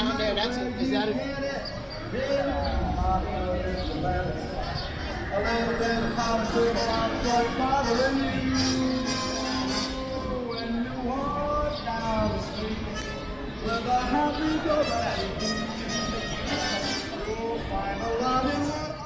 down there. That's it. Is that it? A little bit of politics outside bothering you when you walk down the street with a happy go back. You'll find a loving